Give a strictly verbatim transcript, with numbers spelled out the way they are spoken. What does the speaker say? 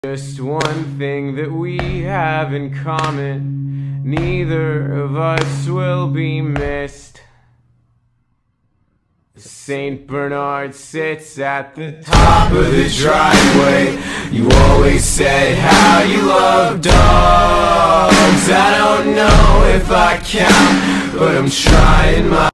Just one thing that we have in common, neither of us will be missed. Saint Bernard sits at the top of the driveway. You always said how you love dogs. I don't know if I count, but I'm trying my